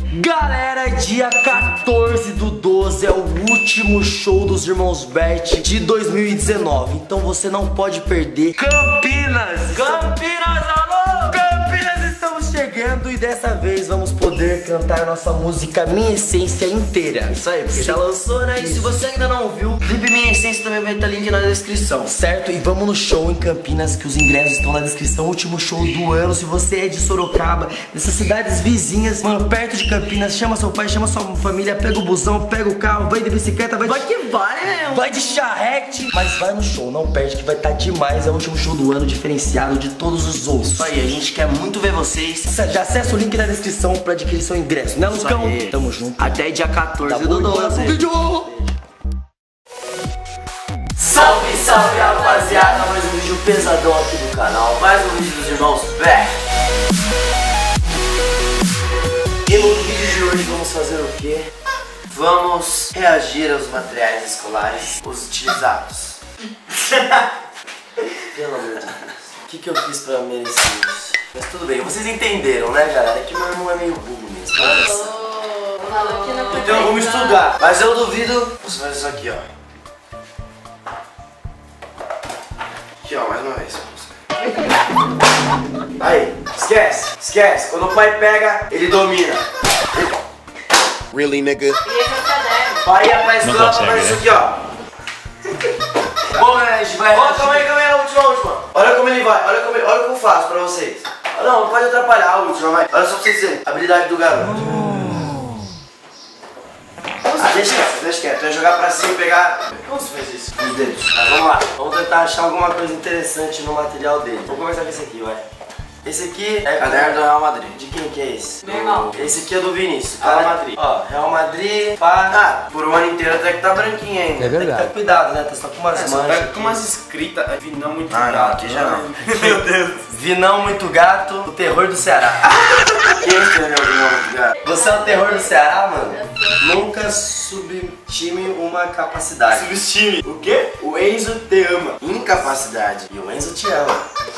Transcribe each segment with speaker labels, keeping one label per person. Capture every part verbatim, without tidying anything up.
Speaker 1: Galera, dia quatorze do doze é o último show dos Irmãos Bert de dois mil e dezenove. Então você não pode perder. Campinas! Campinas, alô! Campinas, estamos chegando e dessa vez vamos poder cantar nossa música Minha Essência inteira.
Speaker 2: Isso aí, porque já lançou, né? E se você ainda não ouviu, o clipe Minha Essência também vai estar link na descrição.
Speaker 1: Certo? E vamos no show em Campinas, que os ingressos estão na descrição. Último show do ano. Se você é de Sorocaba, dessas cidades vizinhas, mano, perto de Campinas, chama seu pai, chama sua família, pega o busão, pega o carro, vai de bicicleta, vai de...
Speaker 2: Vai que vai, né?
Speaker 1: Vai de charrete. Mas vai no show, não perde que vai estar demais. É o último show do ano, diferenciado de todos os outros.
Speaker 2: Isso aí, a gente quer muito ver vocês.
Speaker 1: Já acessa o link na descrição pra adquirir seu ingresso, né, Lucão? Tamo junto.
Speaker 2: Até dia quatorze
Speaker 1: Tá
Speaker 2: do
Speaker 1: bom, bora
Speaker 2: doze.
Speaker 1: pro vídeo.
Speaker 2: Salve, salve, rapaziada. Mais um vídeo pesadão aqui do canal. Mais um vídeo dos Irmãos Bert. E no vídeo de hoje vamos fazer o quê? Vamos reagir aos materiais escolares utilizados. Pelo amor de Deus. O que, que eu fiz pra merecer isso? Mas tudo bem, vocês entenderam, né, galera? É que meu irmão é meio burro mesmo. Então vamos estudar. Mas eu duvido. Você faz isso aqui, ó. Aqui, ó, mais uma vez. Aí, esquece, esquece. Quando o pai pega, ele domina.
Speaker 3: Really, nigga?
Speaker 2: Pai ia pra escola pra fazer isso aqui, ó. Bom, galera, a gente vai... Ó, calma aí, calma aí, a última, a última. Olha como ele vai, olha como ele... Olha o que eu faço pra vocês. Não, não pode atrapalhar a última, vai. Olha só pra vocês verem. Habilidade do garoto. Ah, deixa quieto, deixa quieto. Vai jogar pra cima e pegar... Como você faz isso? Os dedos. Ah, vamos lá. Vamos tentar achar alguma coisa interessante no material dele. Vamos começar com esse aqui, vai. Esse aqui é caderno do Real Madrid. De quem que é esse?
Speaker 4: Meu irmão.
Speaker 2: Esse aqui é do Vinícius, Real Madrid. Ó, Real Madrid, pá. Ah, por um ano inteiro até que tá branquinho ainda.
Speaker 1: É verdade.
Speaker 2: Tem que ter cuidado, né? Tá só com umas
Speaker 5: É,
Speaker 2: manchas.
Speaker 5: pega com umas escritas, Vinão muito
Speaker 2: Ah, não,
Speaker 5: gato.
Speaker 2: aqui já não.
Speaker 5: Meu Deus.
Speaker 2: Vinão muito gato, o terror do Ceará. Quem escreveu o Vinão muito gato? Você é o terror do Ceará, mano? Nunca subestime uma capacidade.
Speaker 5: Subestime. O quê? O Enzo te ama.
Speaker 2: Incapacidade. E o Enzo te ama.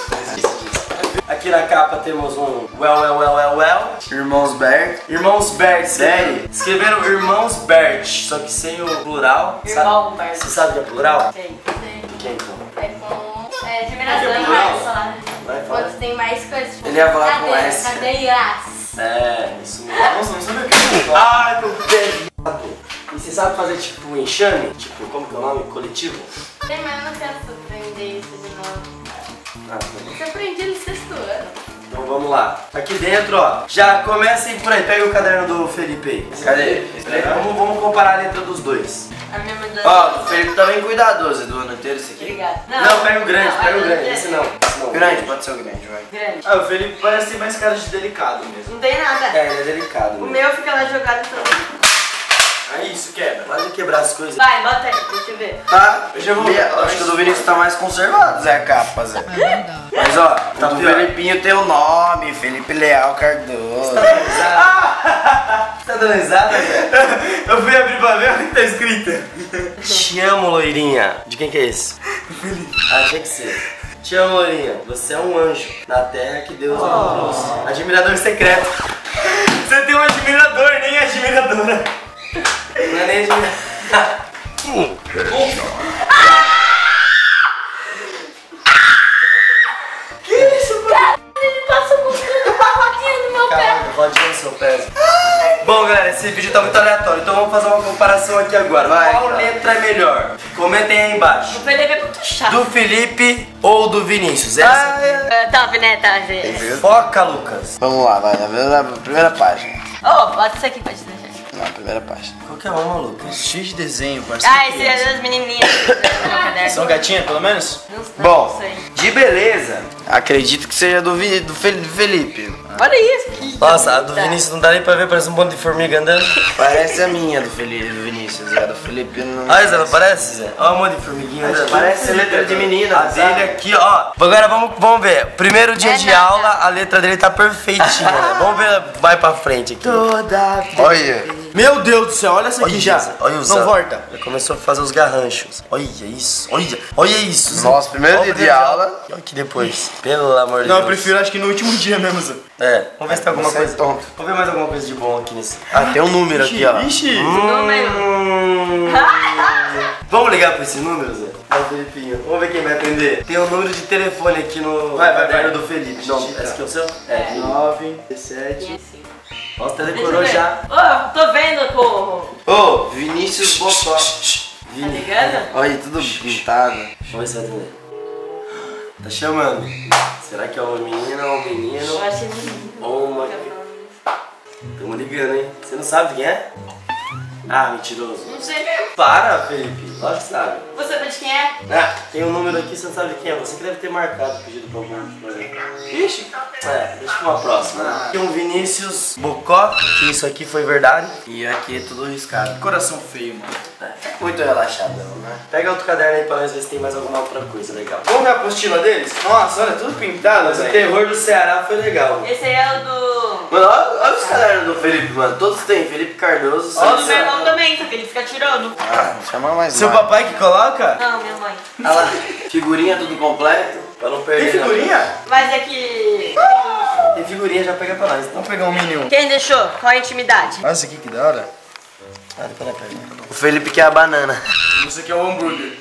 Speaker 2: Aqui na capa temos um well, well, well, well, well. Irmãos Bert. Irmãos Bert, sério. Escreveram Irmãos Bert, só que sem o plural.
Speaker 4: Irmão
Speaker 2: Sabe?
Speaker 4: Bert.
Speaker 2: Você sabe o que é plural?
Speaker 4: Sei, sei.
Speaker 2: Quem então?
Speaker 4: É com... É, terminação
Speaker 5: É
Speaker 4: em
Speaker 5: plural?
Speaker 4: mais, sei lá.
Speaker 2: Vai falar.
Speaker 4: Quando tem mais coisas. Tipo,
Speaker 2: Ele ia falar com
Speaker 4: cadeira,
Speaker 2: S.
Speaker 4: cadeiras.
Speaker 2: É, isso mesmo.
Speaker 5: Nossa, não sabia o que é.
Speaker 2: Ai, meu pé. E você sabe fazer tipo um enxame? Tipo, como que é o nome? Coletivo?
Speaker 4: Tem, mas eu não quero aprender isso de novo.
Speaker 2: Ah, tá.
Speaker 4: Eu aprendi no sexto ano.
Speaker 2: Então vamos lá. Aqui dentro, ó. Já comecem por aí. Pega o caderno do Felipe aí. Cadê? Vamos, vamos comparar a letra dos dois.
Speaker 4: A minha mãe...
Speaker 2: Ó, o Felipe tá bem cuidadoso do ano inteiro esse aqui.
Speaker 4: Obrigada.
Speaker 2: Não, pega o grande, pega o
Speaker 4: não,
Speaker 2: grande.
Speaker 4: não,
Speaker 2: Esse não. Esse não. Grande, pode ser o grande, vai.
Speaker 4: Grande.
Speaker 5: Ah, o Felipe parece ter mais cara de delicado mesmo.
Speaker 4: Não tem nada.
Speaker 2: É, ele é delicado.
Speaker 4: O
Speaker 2: mesmo.
Speaker 4: meu fica lá jogado todo.
Speaker 5: Aí isso quebra.
Speaker 2: Pode quebrar as coisas.
Speaker 4: Vai, bota aí, deixa eu ver.
Speaker 2: Tá?
Speaker 5: Eu já vou-
Speaker 2: Meia- Acho que o do Vinícius tá mais conservado, Zé Capa, Zé. Mas ó,
Speaker 1: Tá
Speaker 2: o do
Speaker 1: pior.
Speaker 2: Felipinho tem o nome, Felipe Leal Cardoso.
Speaker 1: Tá dando risada, velho?
Speaker 5: Eu fui abrir pra ver o que tá escrito.
Speaker 2: Te amo, loirinha. De quem que é esse? Ah, tinha que ser. Te amo, loirinha. Você é um anjo na terra que Deus me trouxe. Admirador secreto.
Speaker 5: Você tem um admirador, nem admiradora.
Speaker 2: Não é nem admirador.
Speaker 4: Ele passou com uma rodinha no meu pé.
Speaker 2: Calma, rodinha no seu pé. Bom, galera, esse vídeo tá muito aleatório, então vamos fazer uma comparação aqui agora.
Speaker 1: Vai,
Speaker 2: Qual
Speaker 1: cara.
Speaker 2: letra é melhor? Comentem aí embaixo.
Speaker 4: O Felipe é muito chato.
Speaker 2: Do Felipe ou do Vinícius? Essa
Speaker 4: É, top, né, tá, gente?
Speaker 2: Foca, Lucas.
Speaker 3: Vamos lá, vai, na primeira, primeira página.
Speaker 4: Ô, bota isso aqui pra te deixar.
Speaker 3: Na primeira página.
Speaker 2: Qualquer uma, Lucas.
Speaker 5: X de desenho, parceiro.
Speaker 4: Ah, esse é das menininhas.
Speaker 5: São gatinhas, pelo menos?
Speaker 4: Não, não
Speaker 2: Bom,
Speaker 4: sei.
Speaker 2: de beleza.
Speaker 3: Acredito que seja do, Vi, do Fel- Felipe.
Speaker 4: Olha isso. Que
Speaker 2: Nossa, a do
Speaker 4: Tá.
Speaker 2: Vinícius não dá nem pra ver, parece um monte de formiga andando.
Speaker 3: Parece a minha do, Felipe, do Vinícius, é do Felipe não.
Speaker 2: Olha, Zé, não parece, Zé? Olha um monte de formiguinha andando.
Speaker 3: Parece letra de menina.
Speaker 2: A dele aqui, ó. Agora vamos, vamos ver. Primeiro dia
Speaker 4: É
Speaker 2: de
Speaker 4: nada.
Speaker 2: aula, a letra dele tá perfeitinha, né? Vamos ver, vai pra frente aqui.
Speaker 3: Toda. Olha.
Speaker 5: Meu Deus do céu, olha essa aqui
Speaker 2: Olha,
Speaker 5: já.
Speaker 2: Zé, olha o
Speaker 5: Não
Speaker 2: Zé.
Speaker 5: volta.
Speaker 2: Já começou a fazer os garranchos. Olha isso, olha, olha isso. Zé.
Speaker 3: Nossa, primeiro
Speaker 2: Olha
Speaker 3: dia
Speaker 2: o
Speaker 3: de aula.
Speaker 2: E olha aqui depois. Pelo amor de
Speaker 5: Não, eu
Speaker 2: Deus.
Speaker 5: prefiro acho que no último dia mesmo, Zé.
Speaker 2: É, vamos ver se tem alguma
Speaker 3: Você é
Speaker 2: coisa.
Speaker 3: tonto.
Speaker 2: Vamos ver mais alguma coisa de bom aqui nesse.
Speaker 3: Ah, tem um número aqui, ó.
Speaker 2: Ixi!
Speaker 4: Número.
Speaker 2: Hum. Vamos ligar pra esse número, Zé? Vai, Felipinho. Vamos ver quem vai atender. Tem um número de telefone aqui no
Speaker 5: Vai, vai,
Speaker 2: caderno
Speaker 5: vai.
Speaker 2: do Felipe. Não, esse aqui é o seu?
Speaker 4: É.
Speaker 5: nove, dezessete.
Speaker 4: Assim.
Speaker 2: Nossa, até
Speaker 4: Deixa eu
Speaker 2: decorou
Speaker 4: ver.
Speaker 2: já.
Speaker 4: Ô, tô vendo, porro.
Speaker 3: Ô, Vinícius Bocó.
Speaker 4: Tá ligado?
Speaker 3: Olha aí, tudo pintado.
Speaker 2: Vamos ver se vai atender. Tá chamando. Será que é uma menina ou um menino?
Speaker 4: Eu achei lindo.
Speaker 2: Ou uma... Tamo ligando, hein? Você não sabe quem é? Ah, mentiroso.
Speaker 4: Não sei mesmo.
Speaker 2: Para, Felipe. Lógico que sabe.
Speaker 4: Você sabe de quem é?
Speaker 2: Ah, tem um número aqui, você não sabe de quem é. Você que deve ter marcado o pedido pra algum. Por exemplo. Ixi. É, deixa pra uma próxima. Aqui um Vinícius Bocó, que isso aqui foi verdade.
Speaker 3: E aqui é tudo riscado.
Speaker 5: Coração feio, mano.
Speaker 3: Muito relaxadão, né?
Speaker 2: Pega outro caderno aí pra nós ver se tem mais alguma outra coisa legal.
Speaker 5: Vamos ver a apostila deles? Nossa, olha, tudo pintado,
Speaker 2: Mas o
Speaker 5: velho.
Speaker 2: terror do Ceará foi legal.
Speaker 4: Esse aí é o do...
Speaker 3: Mano, olha, olha os cadernos do Felipe, mano. Todos têm. Felipe Cardoso.
Speaker 4: O
Speaker 3: Santos.
Speaker 4: meu irmão também, só que ele fica tirando.
Speaker 3: Ah, chama mais
Speaker 2: Seu
Speaker 3: mais.
Speaker 2: papai que coloca?
Speaker 4: Não, minha mãe.
Speaker 3: Olha lá. Figurinha tudo completo. Pra não perder.
Speaker 5: Tem figurinha?
Speaker 4: Mas é que...
Speaker 2: Tem figurinha, já pega pra nós. Então.
Speaker 5: Vamos pegar um mini um.
Speaker 4: Quem deixou? Qual a intimidade?
Speaker 5: Olha esse aqui que da hora.
Speaker 2: Ah, depois ela pega.
Speaker 3: O Felipe quer a banana.
Speaker 5: Esse aqui é o hambúrguer.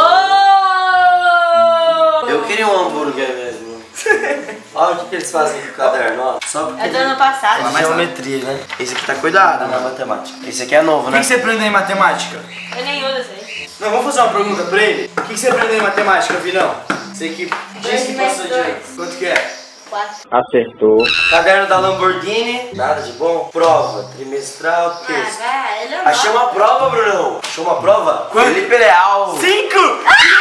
Speaker 4: Oh!
Speaker 3: Eu queria um hambúrguer mesmo.
Speaker 2: Olha o que, que eles fazem com o caderno, ó. Só porque
Speaker 4: É do ano passado.
Speaker 2: é geometria, né?
Speaker 3: Esse aqui tá cuidado,
Speaker 2: Na
Speaker 3: mano.
Speaker 2: matemática.
Speaker 3: Esse aqui é novo,
Speaker 5: O
Speaker 3: né?
Speaker 5: que, que você aprendeu em matemática?
Speaker 4: Eu nem uso esse aí.
Speaker 5: Não, vamos fazer uma pergunta pra ele. O que, que você aprendeu em matemática, Vinão? Você que
Speaker 4: Dois
Speaker 5: disse que
Speaker 4: mais
Speaker 5: passou de
Speaker 4: dois.
Speaker 5: ano. Quanto que é?
Speaker 4: Quatro.
Speaker 2: Caderno da Lamborghini, nada de bom. Prova, trimestral, texto.
Speaker 4: vai, ele é
Speaker 3: Achei uma prova, Brunão.
Speaker 2: Achou uma prova?
Speaker 3: Felipe Leal.
Speaker 5: Cinco!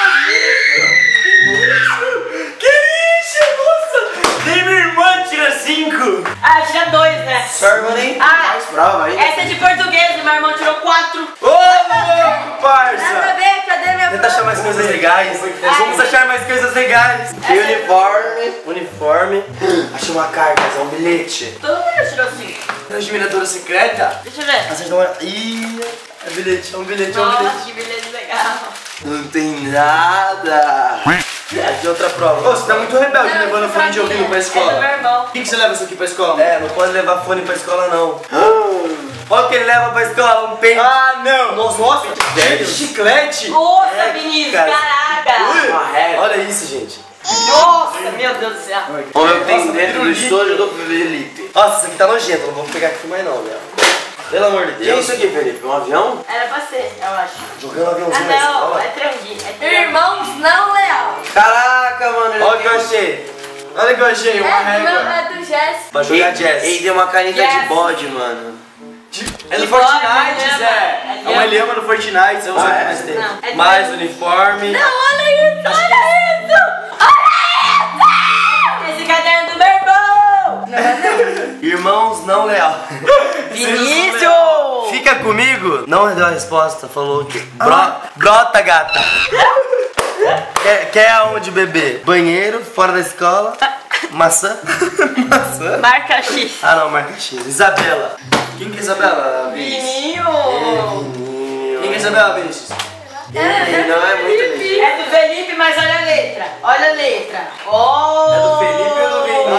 Speaker 2: Que isso, moça? Nem minha irmã tira cinco.
Speaker 4: Ah, tira dois, né?
Speaker 3: Sua irmã nem
Speaker 4: Ah.
Speaker 3: faz prova ainda.
Speaker 4: Essa é de português, meu irmão tirou quatro.
Speaker 2: Ô, louco,
Speaker 4: Nada a
Speaker 2: parça.
Speaker 4: ver, cadê minha
Speaker 2: Tenta achar mais coisas legais. Nós vamos achar mais coisas legais.
Speaker 3: E uniforme.
Speaker 2: Uniforme. Achei uma carta, é um bilhete.
Speaker 4: Todo mundo tirou cinco.
Speaker 2: Admiradora secreta.
Speaker 4: Deixa eu ver.
Speaker 2: Vocês dão uma... Ih, é bilhete, é um bilhete, é um
Speaker 4: Nossa,
Speaker 2: bilhete.
Speaker 4: que beleza legal.
Speaker 3: Não tem nada.
Speaker 2: Aqui outra prova.
Speaker 5: Ô, você tá muito rebelde
Speaker 4: Não,
Speaker 5: levando fone de ouvido pra
Speaker 4: É do
Speaker 5: escola.
Speaker 4: meu irmão.
Speaker 5: O que, que você leva isso aqui pra escola?
Speaker 2: É, não pode levar fone pra escola, não. Olha o que ele leva pra escola, um pente.
Speaker 5: Ah, não!
Speaker 2: Nossa,
Speaker 5: Nossa,
Speaker 2: velho.
Speaker 5: chiclete!
Speaker 4: Nossa,
Speaker 2: É,
Speaker 4: Vinícius,
Speaker 2: cara.
Speaker 4: caraca.
Speaker 3: Uma regra.
Speaker 2: Olha isso, gente.
Speaker 4: Nossa, meu Deus do céu.
Speaker 3: Vamos ver o que tem
Speaker 5: Nossa,
Speaker 3: dentro do
Speaker 5: pirulito.
Speaker 3: estojo do Felipe.
Speaker 2: Nossa, isso aqui tá nojento, não vou pegar aqui mais não, velho. Pelo amor de
Speaker 3: O que é
Speaker 2: Deus.
Speaker 3: isso aqui, Felipe? Um avião?
Speaker 4: Era pra ser, eu acho.
Speaker 2: Jogando
Speaker 4: Ah,
Speaker 2: aviãozinho na
Speaker 4: não,
Speaker 2: escola.
Speaker 4: é tranguinho. É tranguinho. Irmãos não leal.
Speaker 3: Caraca, mano. ele
Speaker 2: Olha o que eu
Speaker 3: tem-
Speaker 2: achei.
Speaker 5: Olha o que eu achei, uma régua.
Speaker 4: é do Jess.
Speaker 2: Pra jogar
Speaker 3: Ele,
Speaker 2: jazz.
Speaker 3: ele deu uma caneta de
Speaker 4: Yes.
Speaker 3: bode, mano.
Speaker 5: É do
Speaker 4: Que
Speaker 5: Fortnite,
Speaker 4: bode,
Speaker 5: Zé.
Speaker 4: é
Speaker 5: É uma lhama do Fortnite, você usa
Speaker 3: Ah,
Speaker 5: aqui
Speaker 3: é?
Speaker 5: mais tempo.
Speaker 4: Não, é do
Speaker 2: Mais
Speaker 4: meu-
Speaker 2: uniforme.
Speaker 4: Não, olha isso, olha isso! Olha isso! Esse caderno do meu irmão! Não é
Speaker 2: Irmãos não leal.
Speaker 4: Vinícius!
Speaker 2: Fica comigo. Não deu a resposta, falou que Bro, brota, gata. Quer, quer aonde beber? Banheiro, fora da escola. Maçã. Maçã.
Speaker 4: Marca X.
Speaker 2: Ah não, marca X. Isabela.
Speaker 5: Quem que é Isabela? Vinícius?
Speaker 4: Vininho!
Speaker 5: Quem que é Isabela, Vinícius?
Speaker 3: Ele não é muito lindo.
Speaker 4: É do Felipe, mas olha a letra. Olha a letra. Oh!
Speaker 5: É do Felipe ou do Vinícius?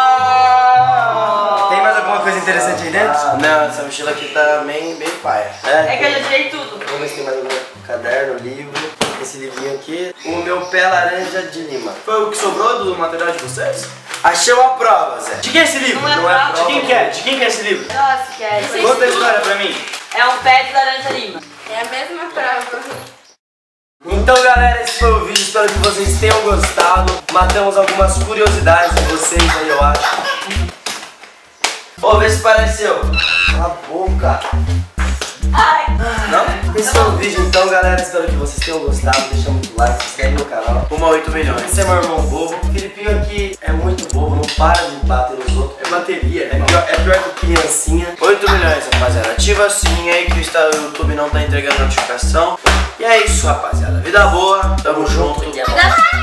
Speaker 4: Ah!
Speaker 2: Tem mais alguma coisa interessante aí dentro?
Speaker 3: Não, essa mochila aqui tá bem, bem paia.
Speaker 4: É que eu já tirei tudo.
Speaker 2: Vamos ver se tem mais algum caderno, livro. Esse livrinho aqui. O meu pé laranja de lima.
Speaker 5: Foi o que sobrou do material de vocês?
Speaker 2: Achei uma prova, Zé.
Speaker 5: De quem é esse livro?
Speaker 4: Não é prova.
Speaker 5: De quem que é? De quem que é esse livro?
Speaker 4: Nossa, que é isso?
Speaker 5: Conta a história pra mim.
Speaker 4: É um pé de laranja lima.
Speaker 6: É a mesma prova.
Speaker 2: Então galera, esse foi o vídeo, espero que vocês tenham gostado. Matamos algumas curiosidades de vocês aí, eu acho. Ô, vê se pareceu. Cala a boca.
Speaker 4: Ai!
Speaker 2: Não? Esse foi o vídeo então, galera, espero que vocês tenham gostado. Deixa muito like, se inscreve no canal.
Speaker 3: Uma oito milhões.
Speaker 2: Esse é meu irmão bobo. O Filipinho aqui é muito bobo, não para de bater nos outros.
Speaker 5: É bateria,
Speaker 2: É
Speaker 5: né?
Speaker 2: pior, é pior que criancinha.
Speaker 3: oito milhões, rapaziada. Ativa o sininho aí que o Insta- o YouTube não tá entregando notificação. E é isso, rapaziada. Vida boa. Tamo junto.
Speaker 4: Cuidado!